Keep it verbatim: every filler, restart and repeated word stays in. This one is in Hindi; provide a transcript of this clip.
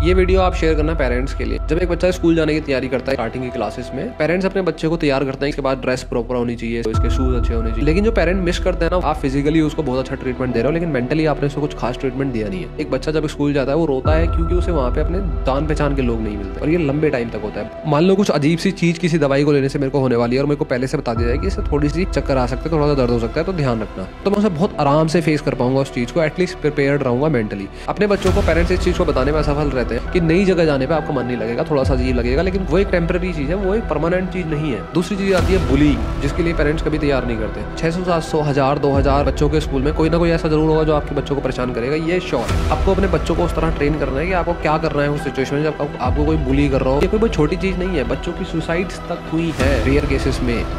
ये वीडियो आप शेयर करना पेरेंट्स के लिए। जब एक बच्चा स्कूल जाने की तैयारी करता है स्टार्टिंग की क्लासेस में, पेरेंट्स अपने बच्चे को तैयार करते हैं, इसके बाद ड्रेस प्रॉपर होनी चाहिए, तो इसके शूज अच्छे होने चाहिए। लेकिन जो पेरेंट मिस करते हैं ना, आप फिजिकली उसको बहुत अच्छा ट्रीटमेंट दे रहे हो, लेकिन मेंटली आपने उसको कुछ खास ट्रीटमेंट दिया नहीं है। एक बच्चा जब स्कूल जाता है वो रोता है क्योंकि उसे वहाँ पे अपने जान पहचान के लोग नहीं मिलते, और ये लंबे टाइम तक होता है। मान लो कुछ अजीब सी चीज किसी दवाई को लेने से मेरे को होने वाली है और मेरे को पहले से बता दिया जाए कि इससे थोड़ी सी चक्कर आ सकते हैं, थोड़ा सा दर्द हो सकता है, तो ध्यान रखना। तो मैं उसे बहुत आराम से फेस कर पाऊंगा उस चीज को, एटलीस्ट प्रिपेयर्ड रहूंगा मेंटली। अपने बच्चों को पेरेंट्स इस चीज को बताने में असफल रहते हैं कि नई जगह जाने पे आपको मन नहीं लगेगा, थोड़ा सा अजीब लगेगा, लेकिन वो एक टेम्पररी चीज है, वो एक परमानेंट चीज नहीं है। दूसरी चीज आती है बुलिंग, जिसके लिए पेरेंट्स कभी तैयार नहीं करते। छह सौ सात सौ हजार दो हजार बच्चों के स्कूल में कोई ना कोई ऐसा जरूर होगा जो आपके बच्चों को परेशान करेगा, ये श्योर है। आपको अपने बच्चों को उस तरह ट्रेन करना है कि आपको क्या करना है उस सिचुएशन में जब आपको कोई बुली कर रहा हो। ये कोई छोटी चीज नहीं है, बच्चों की सुसाइड्स तक हुई है रेयर केसेस में।